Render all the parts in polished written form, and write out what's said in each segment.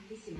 けします。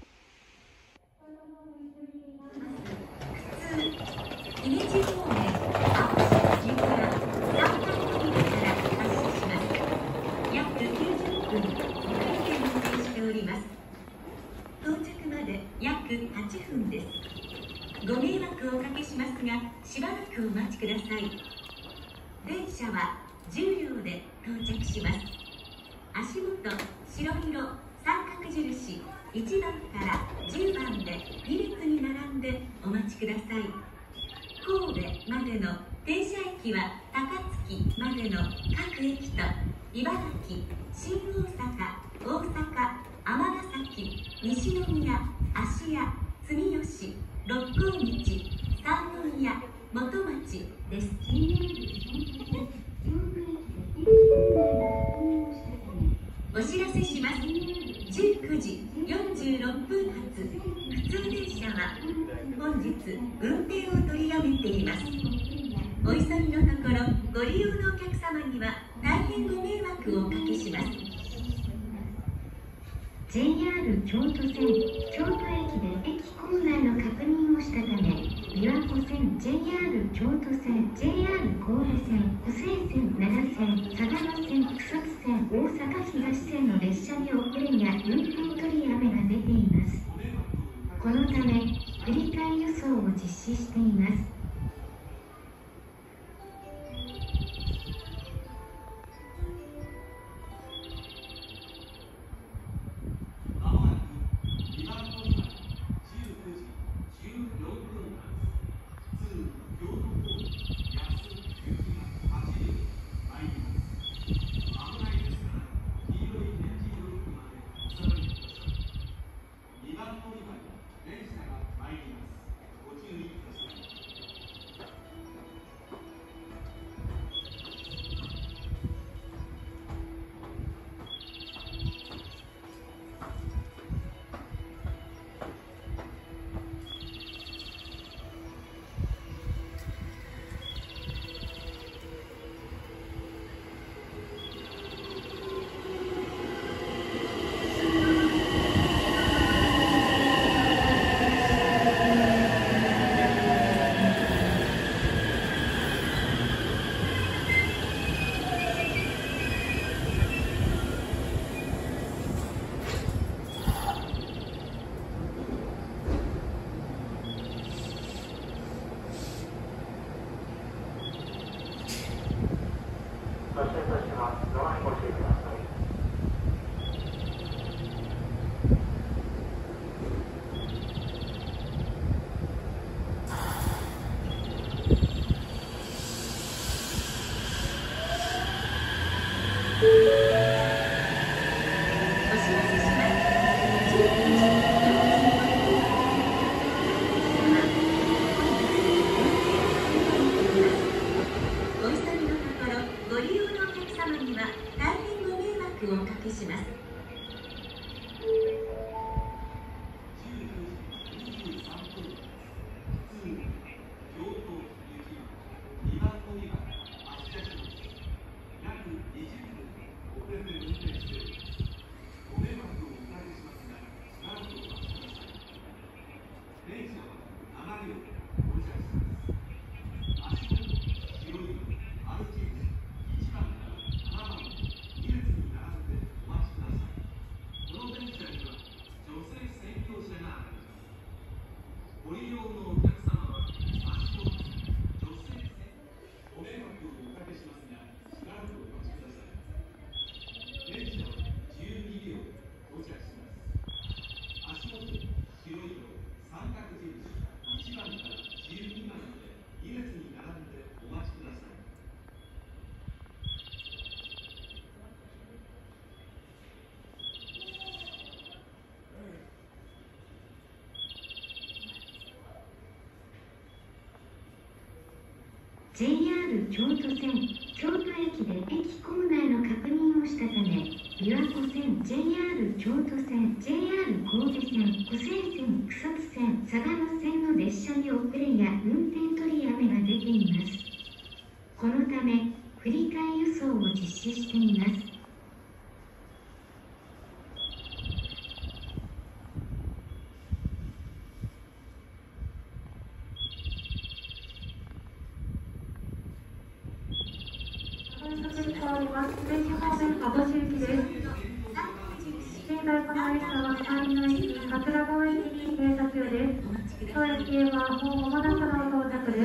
姫路方面青市10から3番乗り場から発車します。約90分遅れて運転しております。到着まで約8分です。ご迷惑をおかけしますが、しばらくお待ちください。電車は10両で到着します。足元白色三角印1番から10番で2列に並んでお待ちください。神戸までの停車駅は高槻までの各駅と茨城、新大阪、大阪、尼崎、西宮、芦屋、住吉、六甲道、三宮、元町です。お知らせします。19時46分発普通電車は本日運転を取りやめています。お急ぎのところご利用のお客様には大変ご迷惑をおかけします。 JR 京都線京都駅で駅構内の確認をしたため、琵琶湖線 JR 京都線 JR 神戸線湖西線奈良線相模線草津線大阪東線の列車に遅れや運転取りやめが出ています。このため振り替え輸送を実施しています。JR 京都線京都駅で駅構内の確認をしたため、琵琶湖線 JR 京都線 JR 神戸線湖西線草津線相模線の列車に遅れや運転取りやめが出ています。このため振り替え輸送を実施しています。 に変わります。電車方面、網走行きです。現在この列車は帰りの駅、桂川駅に停車中です。当駅へはもう間もなくの到着です。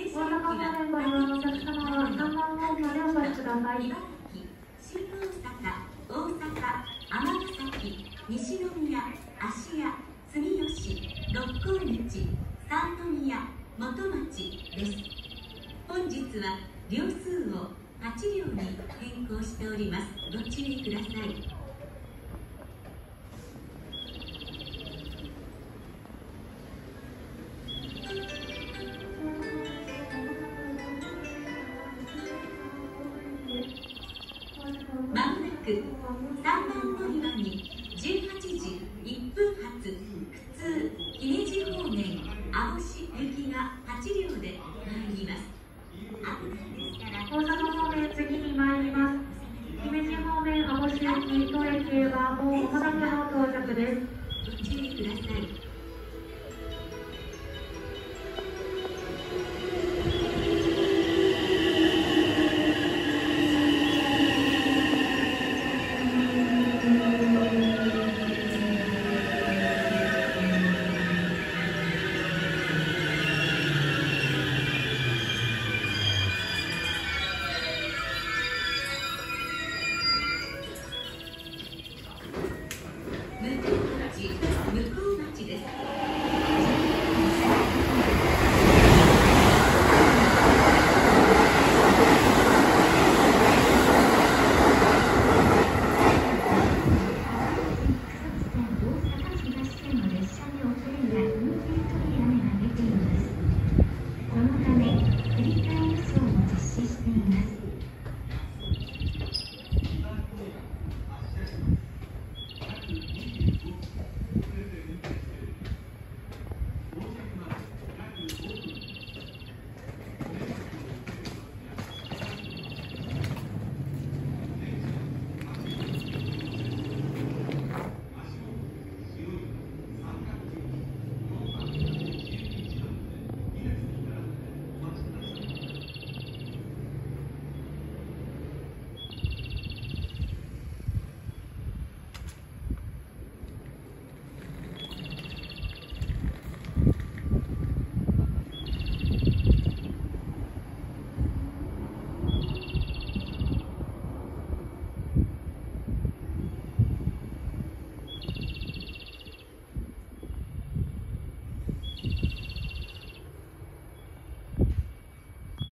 大阪方面ご利用のお客様は3番ホームまでお越しください。 新大阪、大阪、尼崎、西宮、芦屋、住吉、六甲口、三宮、元町です。本日は両数を8両に変更しております。ご注意ください。まもなく3番乗り場に18時1分発普通姫路方面網走行きが8両で参ります。 大阪方面、次に参ります。姫路方面、網走行き、当駅へはもう間もなくの到着です。 ご注意ください。